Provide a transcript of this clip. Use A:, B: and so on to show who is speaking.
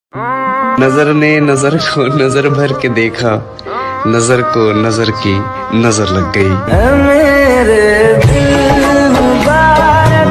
A: नजर ने नजर को नजर भर के देखा, नजर को नजर की नजर लग गई।